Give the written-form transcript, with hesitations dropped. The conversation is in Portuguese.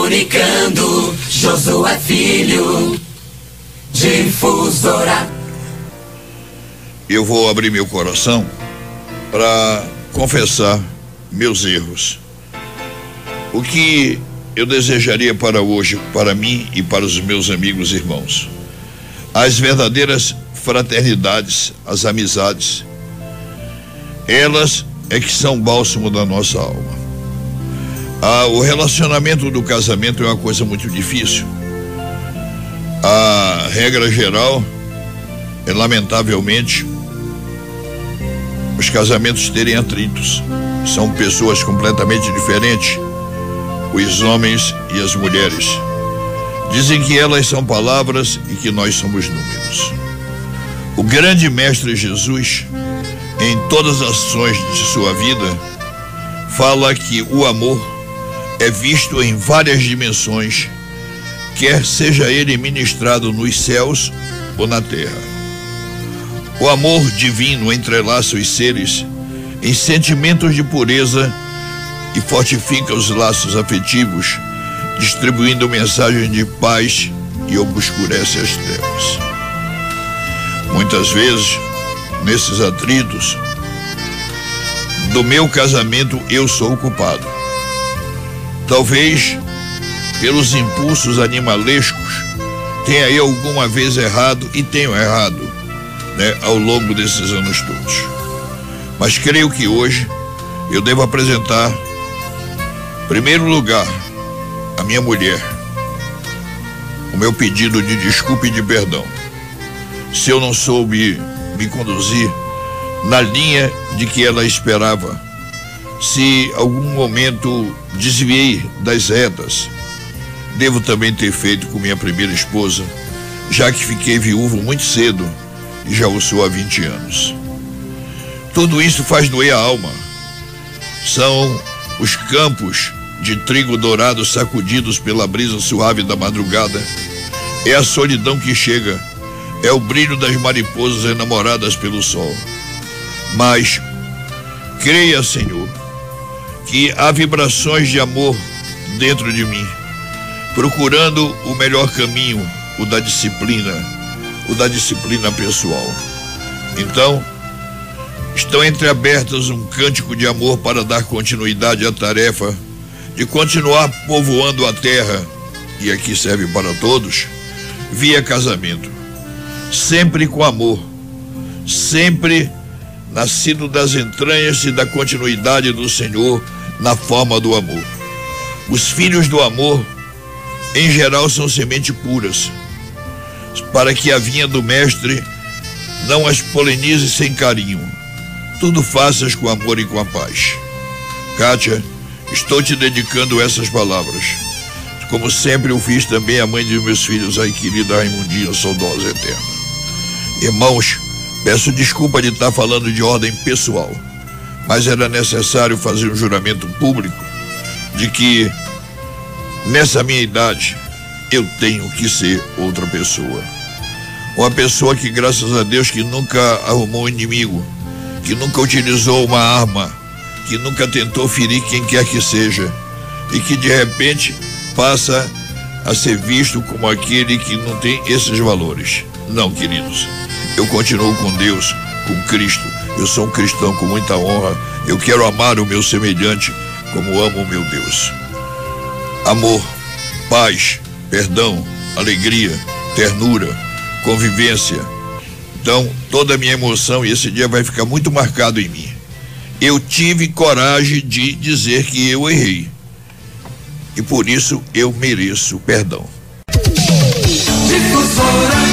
Comunicando, Josué Filho, Difusora. Eu vou abrir meu coração para confessar meus erros. O que eu desejaria para hoje, para mim e para os meus amigos e irmãos? As verdadeiras fraternidades, as amizades, elas é que são bálsamo da nossa alma. O relacionamento do casamento é uma coisa muito difícil. A regra geral é, lamentavelmente, os casamentos terem atritos. São pessoas completamente diferentes, os homens e as mulheres. Dizem que elas são palavras e que nós somos números. O grande mestre Jesus, em todas as ações de sua vida, fala que o amor é visto em várias dimensões, quer seja ele ministrado nos céus ou na terra. O amor divino entrelaça os seres em sentimentos de pureza e fortifica os laços afetivos, distribuindo mensagens de paz e obscurece as trevas. Muitas vezes, nesses atritos do meu casamento, eu sou o culpado. Talvez pelos impulsos animalescos tenha eu alguma vez errado, e tenho errado, ao longo desses anos todos. Mas creio que hoje eu devo apresentar, em primeiro lugar, a minha mulher, o meu pedido de desculpa e de perdão, se eu não soube me conduzir na linha de que ela esperava, se algum momento desviei das retas. Devo também ter feito com minha primeira esposa, já que fiquei viúvo muito cedo e já o sou há 20 anos. Tudo isso faz doer a alma. São os campos de trigo dourado sacudidos pela brisa suave da madrugada. É a solidão que chega, é o brilho das mariposas enamoradas pelo sol. Mas creia, Senhor, que há vibrações de amor dentro de mim, procurando o melhor caminho, o da disciplina pessoal. Então, estão entreabertas um cântico de amor para dar continuidade à tarefa de continuar povoando a terra, e aqui serve para todos, via casamento, sempre com amor, sempre nascido das entranhas e da continuidade do Senhor na forma do amor. Os filhos do amor, em geral, são semente puras, para que a vinha do mestre não as polinize sem carinho. Tudo faças com amor e com a paz. Kátia, estou te dedicando essas palavras, como sempre eu fiz também a mãe de meus filhos, a querida Raimundinha, saudosa eterna. Irmãos, peço desculpa de estar falando de ordem pessoal, mas era necessário fazer um juramento público de que, nessa minha idade, eu tenho que ser outra pessoa. Uma pessoa que, graças a Deus, que nunca arrumou um inimigo, que nunca utilizou uma arma, que nunca tentou ferir quem quer que seja, e que de repente passa a ser visto como aquele que não tem esses valores. Não, queridos, eu continuo com Deus, com Cristo. Eu sou um cristão com muita honra. Eu quero amar o meu semelhante como amo o meu Deus. Amor, paz, perdão, alegria, ternura, convivência. Então, toda a minha emoção, e esse dia vai ficar muito marcado em mim. Eu tive coragem de dizer que eu errei, e por isso eu mereço perdão. Difusora.